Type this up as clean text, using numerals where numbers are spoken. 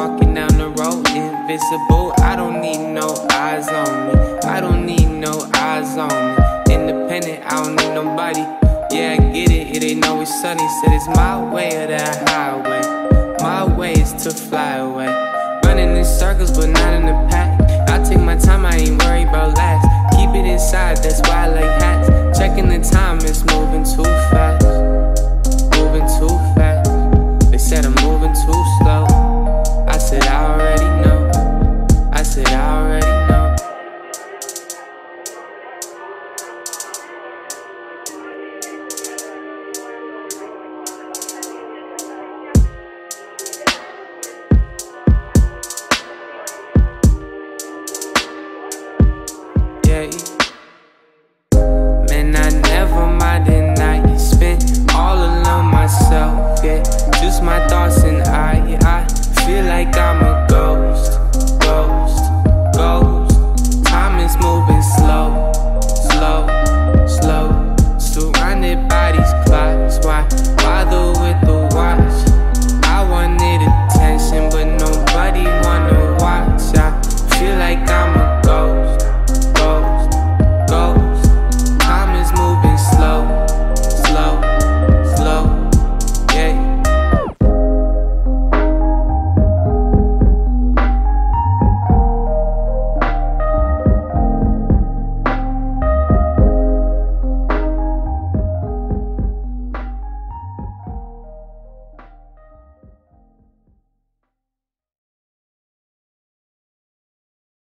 walking down the road, invisible. I don't need no eyes on me. I don't need no eyes on me. Independent, I don't need nobody. Yeah, I get it, it ain't always sunny. Said it's my way or that highway. My way is to fly away. Running in circles, but not in the pack. I take my time, I ain't worried about last. Keep it inside, that's why I like hats. Checking the time, it's moving too fast. Moving too fast. They said I'm moving too slow. I said I already know. I said I already know. Yeah.